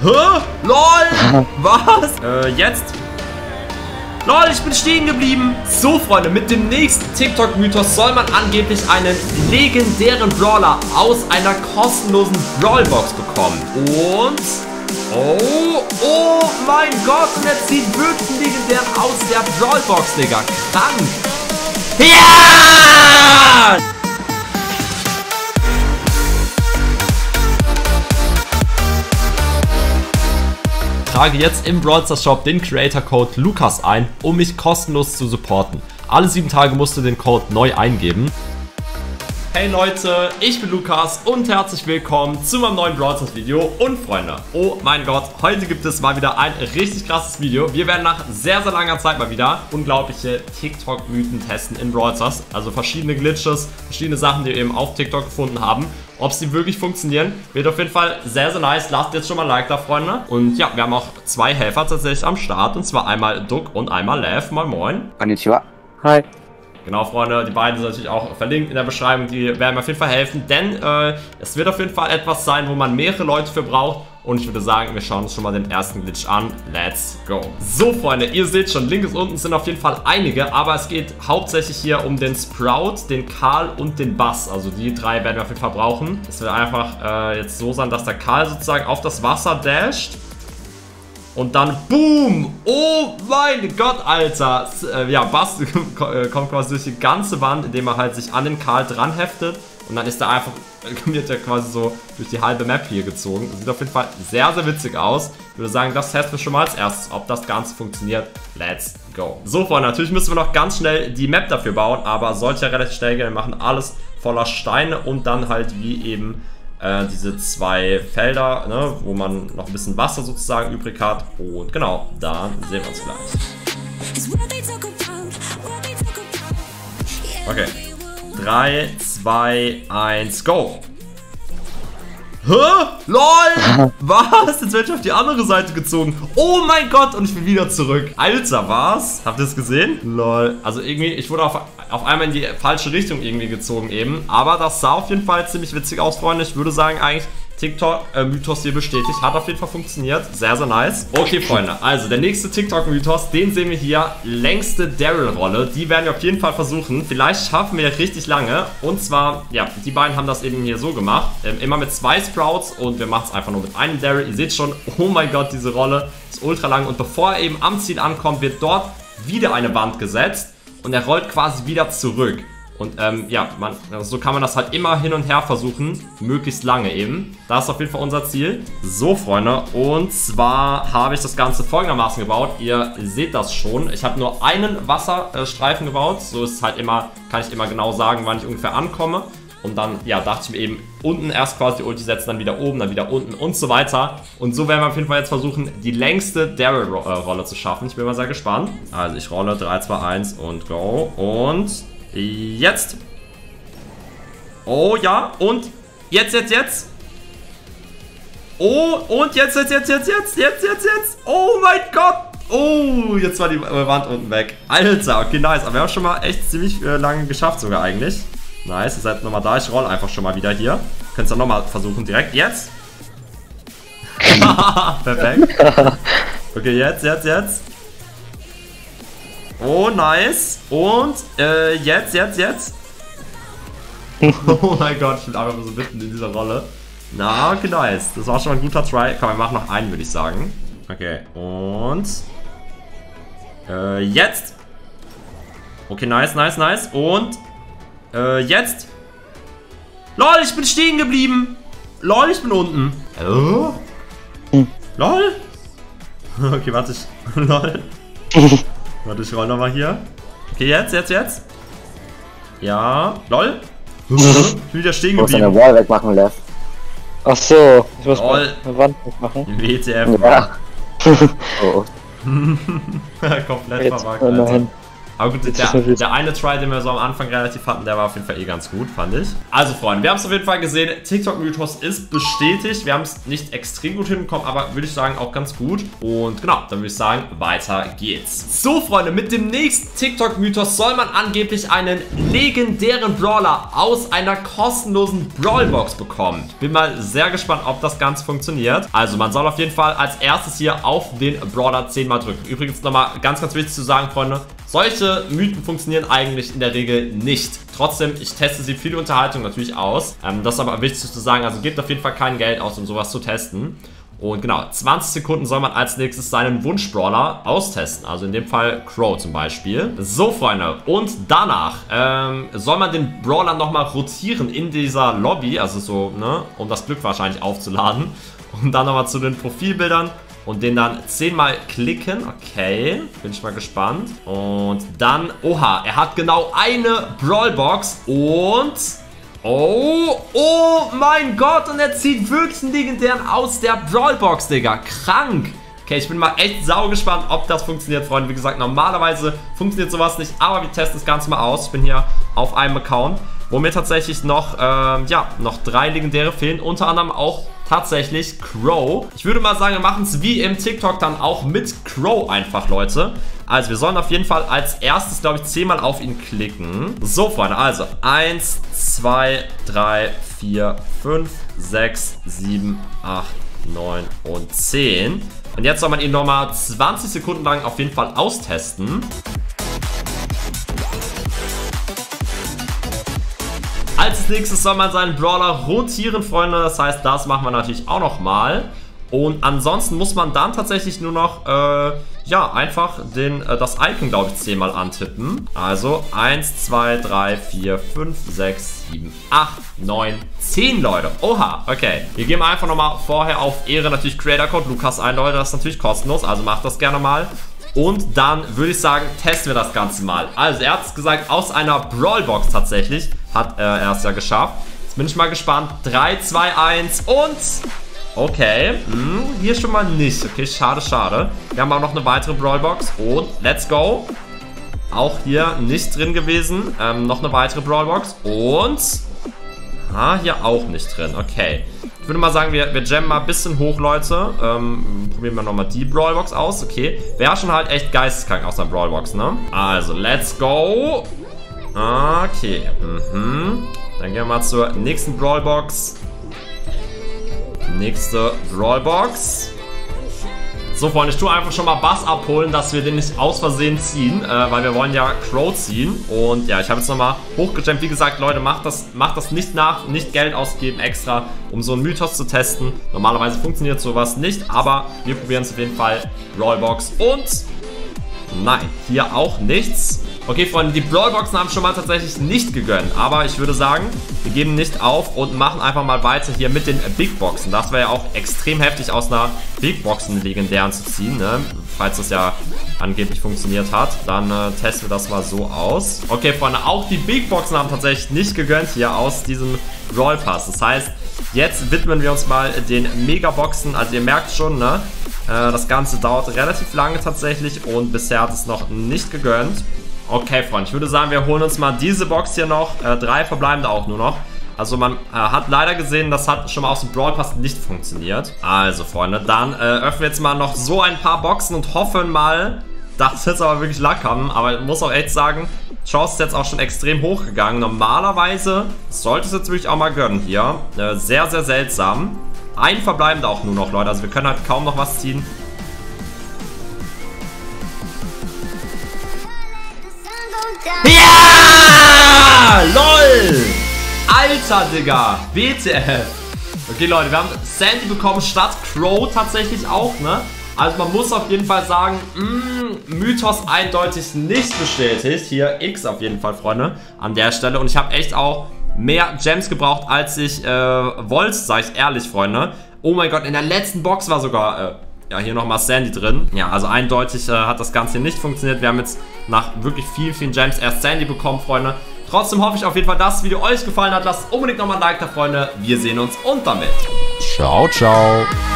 Hä? LOL! Was? Jetzt? LOL, ich bin stehen geblieben. So, Freunde, mit dem nächsten TikTok-Mythos soll man angeblich einen legendären Brawler aus einer kostenlosen Brawlbox bekommen. Und... Oh mein Gott, und er zieht wirklich einen legendären aus der Brawlbox, Digga. Krank. Ja! Trage jetzt im Brawl Stars Shop den Creator Code Lukas ein, um mich kostenlos zu supporten. Alle 7 Tage musst du den Code neu eingeben. Hey Leute, ich bin Lukas und herzlich willkommen zu meinem neuen Brawl Stars Video. Und Freunde, oh mein Gott, heute gibt es mal wieder ein richtig krasses Video. Wir werden nach sehr, sehr langer Zeit mal wieder unglaubliche TikTok-Mythen testen in Brawl Stars. Also verschiedene Glitches, verschiedene Sachen, die wir eben auf TikTok gefunden haben. Ob sie wirklich funktionieren, wird auf jeden Fall sehr, sehr nice. Lasst jetzt schon mal ein Like da, Freunde. Und ja, wir haben auch 2 Helfer tatsächlich am Start. Und zwar einmal Duck und einmal Lev. Moin, moin. Konnichiwa. Hi. Genau, Freunde, die beiden sind natürlich auch verlinkt in der Beschreibung. Die werden mir auf jeden Fall helfen, denn es wird auf jeden Fall etwas sein, wo man mehrere Leute für braucht. Und ich würde sagen, wir schauen uns schon mal den ersten Glitch an. Let's go. So, Freunde, ihr seht schon, links unten sind auf jeden Fall einige, aber es geht hauptsächlich hier um den Sprout, den Karl und den Bass. Also die 3 werden wir auf jeden Fall brauchen. Es wird einfach jetzt so sein, dass der Karl sozusagen auf das Wasser dasht. Und dann BOOM! Oh mein Gott, Alter! Ja, Bass kommt quasi durch die ganze Wand, indem er halt sich an den Karl dran heftet. Und dann ist er einfach, wird er quasi so durch die halbe Map hier gezogen. Sieht auf jeden Fall sehr, sehr witzig aus. Ich würde sagen, das testen wir schon mal als erstes, ob das Ganze funktioniert. Let's go! So, Freunde, natürlich müssen wir noch ganz schnell die Map dafür bauen, aber sollte ja relativ schnell gehen. Wir machen alles voller Steine und dann halt wie eben diese 2 Felder, ne, wo man noch ein bisschen Wasser sozusagen übrig hat. Und genau, dann sehen wir uns gleich. Okay. 3, 2, 1, go! Hä? LOL! Was? Jetzt werde ich auf die andere Seite gezogen. Oh mein Gott, und ich bin wieder zurück. Alter, was? Habt ihr das gesehen? LOL. Also irgendwie, ich wurde auf einmal in die falsche Richtung irgendwie gezogen eben. Aber das sah auf jeden Fall ziemlich witzig aus, Freunde. Ich würde sagen, eigentlich TikTok-Mythos hier bestätigt. Hat auf jeden Fall funktioniert. Sehr, sehr nice. Okay, Freunde. Also, der nächste TikTok-Mythos, den sehen wir hier. Längste Daryl-Rolle. Die werden wir auf jeden Fall versuchen. Vielleicht schaffen wir richtig lange. Und zwar, ja, die beiden haben das eben hier so gemacht. Immer mit 2 Sprouts und wir machen es einfach nur mit einem Daryl. Ihr seht schon, oh mein Gott, diese Rolle ist ultra lang. Und bevor er eben am Ziel ankommt, wird dort wieder eine Wand gesetzt. Und er rollt quasi wieder zurück. Und ja, so kann man das halt immer hin und her versuchen, möglichst lange eben. Das ist auf jeden Fall unser Ziel. So, Freunde, und zwar habe ich das Ganze folgendermaßen gebaut. Ihr seht das schon. Ich habe nur einen Wasserstreifen gebaut. So ist es halt immer, kann ich immer genau sagen, wann ich ungefähr ankomme. Und dann, ja, dachte ich mir eben, unten erst quasi die Ulti setzen, dann wieder oben, dann wieder unten und so weiter. Und so werden wir auf jeden Fall jetzt versuchen, die längste Daryl-Rolle zu schaffen. Ich bin mal sehr gespannt. Also ich rolle 3, 2, 1 und go. Und jetzt. Oh ja, und jetzt. Oh, und jetzt. Oh mein Gott. Oh, jetzt war die Wand unten weg. Alter, okay, nice. Aber wir haben schon mal echt ziemlich lange geschafft sogar eigentlich. Nice, ihr seid nochmal da. Ich roll einfach schon mal wieder hier. Könnt ihr nochmal versuchen direkt. Jetzt. Perfekt. Okay, jetzt. Oh, nice. Und, jetzt. Oh mein Gott, ich bin einfach so mitten in dieser Rolle. Na, okay, nice. Das war schon mal ein guter Try. Komm, wir machen noch einen, würde ich sagen. Okay, und... jetzt. Okay, nice. Und... jetzt. LOL, ich bin stehen geblieben. LOL, ich bin unten. LOL. Okay, warte, LOL. Warte, ich roll nochmal hier. Okay, jetzt. Ja, LOL. Ich bin wieder stehen geblieben. Du musst eine Wall wegmachen, Lev. Ach so, ich muss mal eine Wand wegmachen. WTF. Ja. Oh. Komplett verwagt, Alter. Aber gut, der eine Try, den wir so am Anfang relativ hatten, der war auf jeden Fall eh ganz gut, fand ich. Also Freunde, wir haben es auf jeden Fall gesehen, TikTok-Mythos ist bestätigt. Wir haben es nicht extrem gut hinbekommen, aber würde ich sagen auch ganz gut. Und genau, dann würde ich sagen, weiter geht's. So Freunde, mit dem nächsten TikTok-Mythos soll man angeblich einen legendären Brawler aus einer kostenlosen Brawlbox bekommen. Ich bin mal sehr gespannt, ob das Ganze funktioniert. Also man soll auf jeden Fall als erstes hier auf den Brawler 10 mal drücken. Übrigens nochmal ganz wichtig zu sagen, Freunde, solche Mythen funktionieren eigentlich in der Regel nicht. Trotzdem, ich teste sie für die Unterhaltung natürlich aus. Das ist aber wichtig zu sagen, also gebt auf jeden Fall kein Geld aus, um sowas zu testen. Und genau, 20 Sekunden soll man als nächstes seinen Wunsch-Brawler austesten. Also in dem Fall Crow zum Beispiel. So, Freunde. Und danach soll man den Brawler nochmal rotieren in dieser Lobby. Also so, ne, um das Glück wahrscheinlich aufzuladen. Und dann nochmal zu den Profilbildern. Und den dann 10 Mal klicken. Okay, bin ich mal gespannt. Und dann, oha, er hat genau eine Brawlbox. Und... oh mein Gott, und er zieht wirklich einen legendären aus der Brawlbox, Digga. Krank. Okay, ich bin mal echt sau gespannt, ob das funktioniert, Freunde. Wie gesagt, normalerweise funktioniert sowas nicht, aber wir testen das Ganze mal aus. Ich bin hier auf einem Account, wo mir tatsächlich noch, noch 3 legendäre fehlen. Unter anderem auch tatsächlich Crow. Ich würde mal sagen, wir machen es wie im TikTok dann auch mit Crow einfach, Leute. Also wir sollen auf jeden Fall als erstes, glaube ich, 10 Mal auf ihn klicken. So, Freunde, also 1, 2, 3, 4, 5, 6, 7, 8, 9 und 10. Und jetzt soll man ihn nochmal 20 Sekunden lang auf jeden Fall austesten. Als nächstes soll man seinen Brawler rotieren, Freunde. Das heißt, das machen wir natürlich auch nochmal. Und ansonsten muss man dann tatsächlich nur noch, ja, einfach das Icon, glaube ich, 10 Mal antippen. Also 1, 2, 3, 4, 5, 6, 7, 8, 9, 10, Leute. Oha, okay. Wir geben einfach nochmal vorher auf Ehre natürlich Creator Code Lukas ein, Leute. Das ist natürlich kostenlos, also macht das gerne mal. Und dann würde ich sagen, testen wir das Ganze mal. Also er hat es gesagt, aus einer Brawlbox tatsächlich hat er es ja geschafft. Jetzt bin ich mal gespannt. 3, 2, 1 und... okay, hier schon mal nicht. Okay, schade, schade. Wir haben auch noch eine weitere Brawlbox und let's go. Auch hier nicht drin gewesen. Noch eine weitere Brawlbox und... hier auch nicht drin. Okay. Ich würde mal sagen, wir jammen mal ein bisschen hoch, Leute. Probieren wir nochmal die Brawlbox aus. Okay. Wäre schon halt echt geisteskrank aus der Brawlbox, ne? Also, let's go. Okay. Dann gehen wir mal zur nächsten Brawlbox. Nächste Brawlbox. So, Freunde, ich tue einfach schon mal Bass abholen, dass wir den nicht aus Versehen ziehen, weil wir wollen ja Crow ziehen. Und ja, ich habe jetzt nochmal hochgejammt. Wie gesagt, Leute, macht das nicht nach, nicht Geld ausgeben extra, um so einen Mythos zu testen. Normalerweise funktioniert sowas nicht, aber wir probieren es auf jeden Fall. Brawlbox und... nein, hier auch nichts. Okay, Freunde, die Brawlboxen haben schon mal tatsächlich nicht gegönnt. Aber ich würde sagen, wir geben nicht auf und machen einfach mal weiter hier mit den Big Boxen. Das wäre ja auch extrem heftig, aus einer Big Box einen legendären zu ziehen, ne? Falls das ja angeblich funktioniert hat. Dann testen wir das mal so aus. Okay, Freunde, auch die Big Boxen haben tatsächlich nicht gegönnt hier aus diesem Brawl Pass. Das heißt, jetzt widmen wir uns mal den Megaboxen. Also ihr merkt schon, ne? Das Ganze dauert relativ lange tatsächlich und bisher hat es noch nicht gegönnt. Okay, Freunde, ich würde sagen, wir holen uns mal diese Box hier noch. 3 verbleibende auch nur noch. Also man hat leider gesehen, das hat schon mal aus dem Brawl Pass nicht funktioniert. Also, Freunde, dann öffnen wir jetzt mal noch so ein paar Boxen und hoffen mal, dass jetzt aber wirklich Luck haben. Aber ich muss auch echt sagen, Chance ist jetzt auch schon extrem hoch gegangen. Normalerweise sollte es jetzt wirklich auch mal gönnen hier. Sehr, sehr seltsam. Ein verbleibender auch nur noch, Leute. Also wir können halt kaum noch was ziehen. Ja! LOL! Alter, Digga! WTF! Okay, Leute, wir haben Sandy bekommen statt Crow tatsächlich auch, ne? Also man muss auf jeden Fall sagen, Mythos eindeutig nicht bestätigt. Hier X auf jeden Fall, Freunde, an der Stelle. Und ich habe echt auch mehr Gems gebraucht, als ich wollte, sage ich ehrlich, Freunde. Oh mein Gott, in der letzten Box war sogar... ja, hier nochmal Sandy drin. Ja, also eindeutig hat das Ganze hier nicht funktioniert. Wir haben jetzt nach wirklich vielen Gems erst Sandy bekommen, Freunde. Trotzdem hoffe ich auf jeden Fall, dass das Video euch gefallen hat. Lasst unbedingt nochmal ein Like da, Freunde. Wir sehen uns und damit. Ciao, ciao.